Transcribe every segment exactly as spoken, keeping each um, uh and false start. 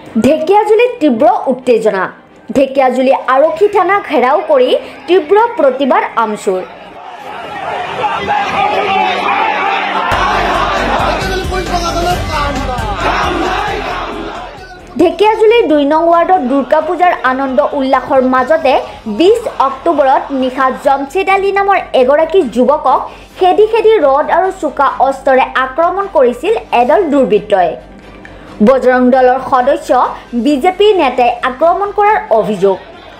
ঢেকিয়াজুলিত তীব্ৰ উত্তেজনা ঢেকিয়াজুলি আৰক্ষী থানা ঘেৰাও কৰি তীব্ৰ প্ৰতিবাদ আমচুৰ ঢেকিয়াজুলিৰ দুই নং ৱাৰ্ডত দুৰ্গা পূজাৰ আনন্দ উল্লাসৰ মাজতে বিশ অক্টোবৰত নিশা জমছেদ আলী নামৰ এগৰাকী যুৱকক খেদি খেদি ৰড আৰু চোকা অস্ত্ৰৰে আক্ৰমণ কৰিছিল এদল দুৰ্বৃত্তই বজৰং দলৰ সদস্য বিজেপি নেতাই আক্ৰমণ কৰাৰ অভিযোগ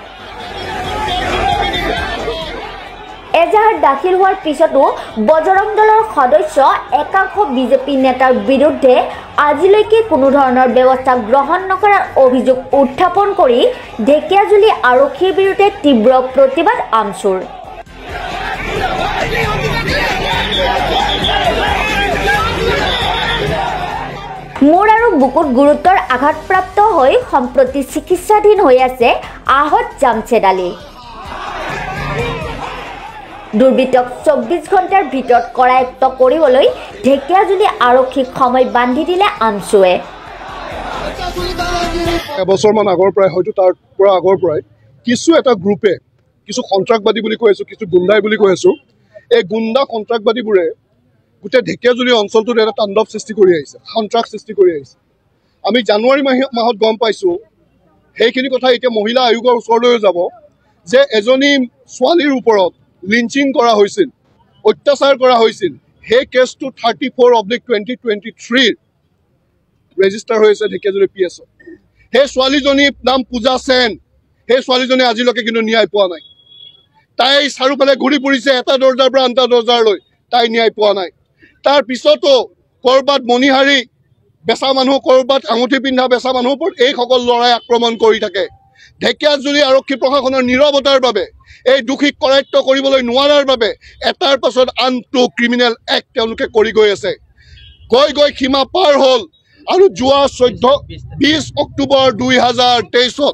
এজাহাৰ দাখিল হোৱাৰ পিছতো বজৰং দলৰ সদস্য একাংশ বিজেপি নেতাৰ বিৰুদ্ধে আজিলৈকে কোনো ধৰণৰ ব্যৱস্থা গ্ৰহণ নকৰাৰ অভিযোগ উত্থাপন কৰি ঢেকিয়াজুলি আৰক্ষীৰ বিৰুদ্ধে তীব্ৰ প্ৰতিবাদ আমচুৰ মূৰ আৰু বুকুত গুৰুতৰ আঘাতপ্ৰাপ্ত হৈ সম্প্ৰতি চিকিৎসাধীন হৈ আছে আহত জমছেদ আলী দুৰ্বৃত্তক চৌব্বিছ ঘণ্টাৰ ভিতৰত কৰায়ত্ব কৰিবলৈ ঢেকিয়াজুলি আৰক্ষীক সময় বান্ধি দিলে আমচুৱে এবছৰমান আগৰ পৰাই হয়তো তাৰ পৰা আগৰ পৰাই কিছু এটা গ্ৰুপে কিছু সন্ত্ৰাসবাদী বুলি কৈ আছোঁ কিছু গুণ্ডাই বুলি কৈ আছোঁ এই গুণ্ডা সন্ত্ৰাসবাদীবোৰে গোটেই ঢেকিয়াজুলি অঞ্চলটোত এটা তাণ্ডৱ সৃষ্টি কৰি আহিছে সন্ত্ৰাস সৃষ্টি কৰি আহিছে আমি জানুৱাৰী মাহত গম পাইছোঁ সেইখিনি কথা এতিয়া মহিলা আয়োগৰ ওচৰলৈ যাব যে এজনী ছোৱালীৰ ওপৰত লিঞ্চিং কৰা হৈছিল অত্যাচাৰ কৰা হৈছিল সেই কেছটো thirty four oblique twenty twenty থ্ৰীৰ ৰেজিষ্টাৰ হৈ আছে ঢেকিয়াজুলি পি এছত সেই ছোৱালীজনীৰ নাম পূজা সেন সেই ছোৱালীজনী আজিলৈকে কিন্তু ন্যায় পোৱা নাই তাই চাৰিওফালে ঘূৰি ফুৰিছে এটা দৰ্জাৰ পৰা আনটা দৰ্জাৰলৈ তাই ন্যায় পোৱা নাই তাৰ পিছতো ক'ৰবাত মণিহাৰী বেচা মানুহ ক'ৰবাত আঙুঠি পিন্ধা বেচা মানুহৰ ওপৰত এইসকল ল'ৰাই আক্ৰমণ কৰি থাকে ঢেকিয়াজুলি আৰক্ষী প্ৰশাসনৰ নীৰৱতাৰ বাবে এই দোষীক কৰায়ত্ব কৰিবলৈ নোৱাৰাৰ বাবে এটাৰ পাছত আনটো ক্ৰিমিনেল এক্ট তেওঁলোকে কৰি গৈ আছে গৈ গৈ সীমা পাৰ হ'ল আৰু যোৱা চৈধ্য বিশ অক্টোবৰ দুই হাজাৰ তেইছত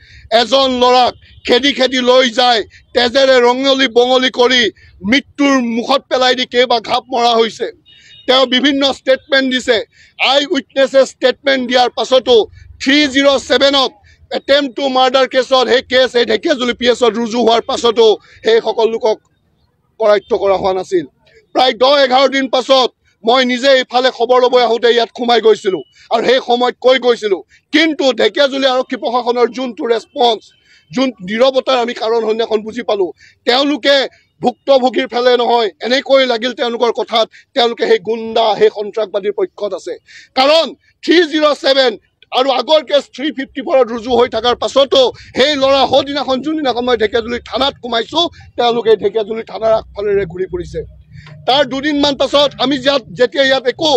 এজন ল'ৰাক খেদি খেদি লৈ যায় তেজেৰে ৰঙলি বঙলি কৰি মৃত্যুৰ মুখত পেলাই দি কেইবা ঘাপ মৰা হৈছে তেওঁ বিভিন্ন ষ্টেটমেণ্ট দিছে আই উইটনেছে ষ্টেটমেণ্ট দিয়াৰ পাছতো থ্ৰী জিৰ' ছেভেনত এটেম্প টু মাৰ্ডাৰ কেছত সেই কেছ এই ঢেকিয়াজুলি পি এছত ৰুজু হোৱাৰ পাছতো সেই সকলো লোকক কৰায়ত্ব কৰা হোৱা নাছিল প্ৰায় দহ এঘাৰ দিন পাছত মই নিজে ইফালে খবৰ ল'বলৈ আহোঁতে ইয়াত সোমাই গৈছিলোঁ আৰু সেই সময়ত কৈ গৈছিলোঁ কিন্তু ঢেকিয়াজুলি আৰক্ষী প্ৰশাসনৰ যোনটো ৰেছপন্স যোন নীৰৱতাৰ আমি কাৰণ সন্ধ্যাখন বুজি পালোঁ তেওঁলোকে ভুক্তভোগীৰ ফালে নহয় এনেকৈ লাগিল তেওঁলোকৰ কথাত তেওঁলোকে সেই গুণ্ডা সেই সন্ত্ৰাসবাদীৰ পক্ষত আছে কাৰণ থ্ৰী জিৰ' ছেভেন আৰু আগৰ কেছ থ্ৰী ফিফটি ফ'ৰত ৰুজু হৈ থকাৰ পাছতো সেই ল'ৰা সদিনাখন যোনদিনাখন মই ঢেকিয়াজুলি থানাত সোমাইছোঁ তেওঁলোকে ঢেকিয়াজুলি থানাৰ আগফালেৰে ঘূৰি ফুৰিছে তাৰ দুদিনমান পাছত আমি ইয়াত যেতিয়া ইয়াত একো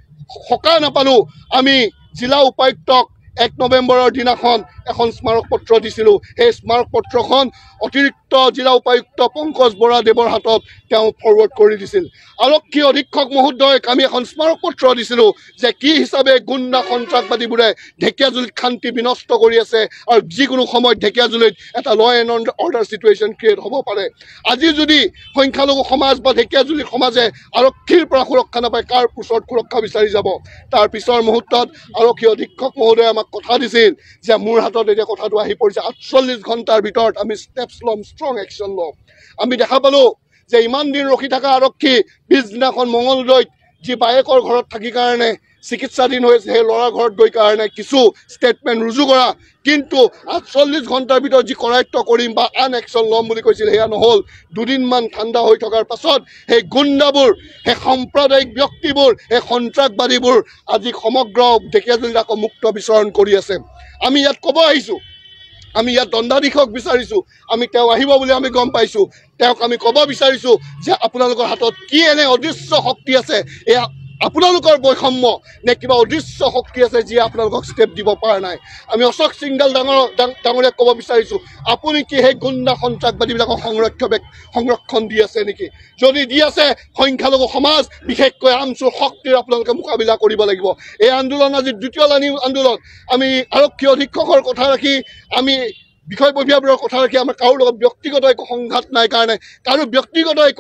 সকাহ নাপালোঁ আমি জিলা উপায়ুক্তক এক নৱেম্বৰৰ দিনাখন এখন স্মাৰক পত্ৰ দিছিলোঁ সেই স্মাৰক পত্ৰখন অতিৰিক্ত জিলা উপায়ুক্ত পংকজ বৰাদেৱৰ হাতত তেওঁ ফৰৱাৰ্ড কৰি দিছিল আৰক্ষী অধীক্ষক মহোদয়ক আমি এখন স্মাৰক পত্ৰ দিছিলোঁ যে কি হিচাপে গুণ্ডা সন্ত্ৰাসবাদীবোৰে ঢেকিয়াজুলিত শান্তি বিনষ্ট কৰি আছে আৰু যিকোনো সময়ত ঢেকিয়াজুলিত এটা ল এণ্ড অৰ্ডাৰ চিটুৱেশ্যন ক্ৰিয়েট হ'ব পাৰে আজি যদি সংখ্যালঘু সমাজ বা ঢেকিয়াজুলি সমাজে আৰক্ষীৰ পৰা সুৰক্ষা নাপায় কাৰ ওচৰত সুৰক্ষা বিচাৰি যাব তাৰ পিছৰ মুহূৰ্তত আৰক্ষী অধীক্ষক মহোদয়ে আমাক কথা দিছিল যে মোৰ হাতত এতিয়া কথাটো আহি পৰিছে আঠচল্লিছ ঘণ্টাৰ ভিতৰত আমি ষ্টেপছ ল'ম ষ্ট্ৰং একশ্যন ল'ম আমি দেখা পালোঁ যে ইমান দিন ৰখি থকা আৰক্ষী পিছদিনাখন মঙলদৈত যি বায়েকৰ ঘৰত থাকি কাৰণে চিকিৎসাধীন হৈছে সেই ল'ৰাৰ ঘৰত গৈ কাৰণে কিছু ষ্টেটমেণ্ট ৰুজু কৰা কিন্তু আঠচল্লিছ ঘণ্টাৰ ভিতৰত যি কৰায়ত্ব কৰিম বা আন একশ্যন ল'ম বুলি কৈছিল সেয়া নহ'ল দুদিনমান ঠাণ্ডা হৈ থকাৰ পাছত সেই গুণ্ডাবোৰ সেই সাম্প্ৰদায়িক ব্যক্তিবোৰ সেই সন্ত্ৰাসবাদীবোৰ আজি সমগ্ৰ ঢেকিয়াজুলিত আকৌ মুক্ত বিচৰণ কৰি আছে আমি ইয়াত ক'ব আহিছোঁ আমি ইয়াত দণ্ডাধীশক বিচাৰিছোঁ আমি তেওঁ আহিব বুলি আমি গম পাইছোঁ তেওঁক আমি ক'ব বিচাৰিছোঁ যে আপোনালোকৰ হাতত কি এনে অদৃশ্য শক্তি আছে এয়া আপোনালোকৰ বৈষম্য নে কিবা অদৃশ্য শক্তি আছে যিয়ে আপোনালোকক ষ্টেপ দিব পৰা নাই আমি অশোক সিংডাল ডাঙৰ ডাঙৰীয়াক ক'ব বিচাৰিছোঁ আপুনি কি সেই গুণ্ডা সন্ত্ৰাসবাদীবিলাকক সংৰক্ষণ সংৰক্ষণ দি আছে নেকি যদি দি আছে সংখ্যালঘু সমাজ বিশেষকৈ আমচুৰ শক্তিৰ আপোনালোকে মোকাবিলা কৰিব লাগিব এই আন্দোলন আজি দ্বিতীয় লানি আন্দোলন আমি আৰক্ষী অধীক্ষকৰ কথা ৰাখি আমি বিষয়ববীয়াবোৰৰ কথা ৰাখি আমাৰ কাৰো লগত ব্যক্তিগত একো সংঘাত নাই কাৰণে কাৰো ব্যক্তিগত একো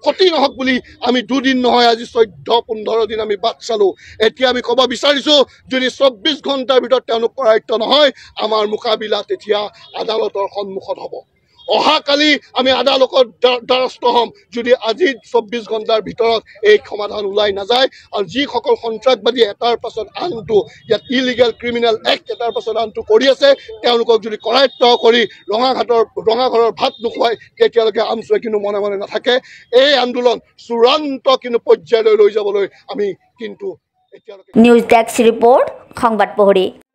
ক্ষতি নহওক বুলি আমি দুদিন নহয় আজি চৈধ্য পোন্ধৰ দিন আমি বাট চালোঁ। এতিয়া আমি ক'ব বিচাৰিছোঁ যদি চৌব্বিছ ঘণ্টাৰ ভিতৰত তেওঁলোক কৰায়ত্ব নহয়, আমাৰ মোকাবিলা তেতিয়া আদালতৰ সন্মুখত হ'ব। অহাকালি আমি আদালতৰ দ্বাৰস্থ হ'ম যদি আজি চৌব্বিছ ঘণ্টাৰ ভিতৰত এই সমাধান ওলাই নাযায়। আৰু যিসকল সন্ত্ৰাসবাদী এটাৰ পাছত আনটো ইয়াত ইলিগেল ক্ৰিমিনেল এক্ট এটাৰ পাছত আনটো কৰি আছে, তেওঁলোকক যদি কৰায়ত্ব কৰি ৰঙাঘাটৰ ৰঙাঘৰৰ ভাত নোখোৱাই তেতিয়ালৈকে আমচুৱে কিন্তু মনে মনে নাথাকে। এই আন্দোলন চূড়ান্ত কিন্তু পৰ্যায়লৈ লৈ যাবলৈ আমি কিন্তু এতিয়ালৈকে নিউজ ডেস্ক ৰিপৰ্ট সংবাদ প্ৰহৰী।